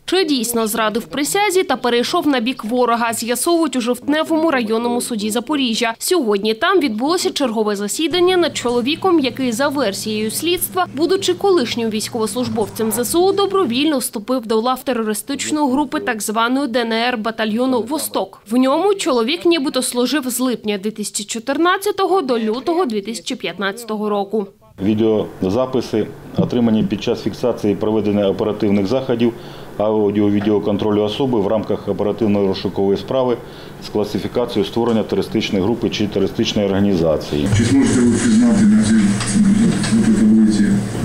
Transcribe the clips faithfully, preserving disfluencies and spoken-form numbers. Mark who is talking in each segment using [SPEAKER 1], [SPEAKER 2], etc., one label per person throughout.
[SPEAKER 1] Чи дійсно зрадив присязі та перейшов на бік ворога, з'ясовують у Жовтневому районному суді Запоріжжя. Сьогодні там відбулося чергове засідання над чоловіком, який за версією слідства, будучи колишнім військовослужбовцем зе се у, добровільно вступив до лав терористичної групи так званої де ен ер батальйону «Восток». В ньому чоловік нібито служив з липня дві тисячі чотирнадцятого до лютого дві тисячі п'ятнадцятого року.
[SPEAKER 2] Відеозаписи, отримані під час фіксації проведення оперативних заходів, аудіо-відеоконтролю особи в рамках оперативної розшукової справи з класифікацією створення терористичної групи чи терористичної організації.
[SPEAKER 3] Чи зможете ви впізнати на цій таблиці?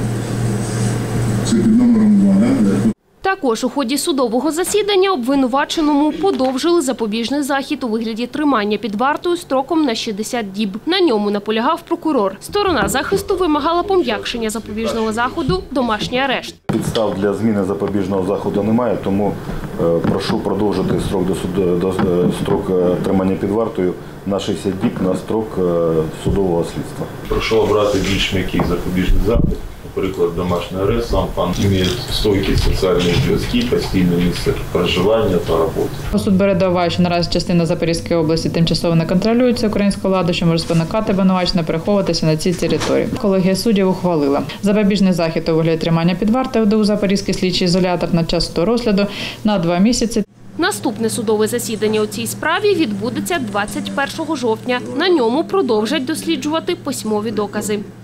[SPEAKER 3] Це під номером два, так?
[SPEAKER 1] Також у ході судового засідання обвинуваченому подовжили запобіжний захід у вигляді тримання під вартою строком на шістдесят діб. На ньому наполягав прокурор. Сторона захисту вимагала пом'якшення запобіжного заходу – домашній арешт.
[SPEAKER 2] Підстав для зміни запобіжного заходу немає, тому прошу продовжити строк до суду, до строк тримання під вартою на шістдесят діб на строк судового слідства.
[SPEAKER 4] Прошу обрати більш м'який запобіжний захід. Наприклад, домашній арешт, сам пан має стойкі соціальні зв'язки, постійне місце проживання та роботи.
[SPEAKER 5] Суд бере до уваги, що наразі частина Запорізької області тимчасово не контролюється українською владою, що може спонукати обвинуваченого переховуватися на цій території. Колегія суддів ухвалила запобіжний захід у вигляді тримання під вартою у Запорізький слідчий ізолятор на час судового розгляду на два місяці.
[SPEAKER 1] Наступне судове засідання у цій справі відбудеться двадцять першого жовтня. На ньому продовжать досліджувати письмові докази.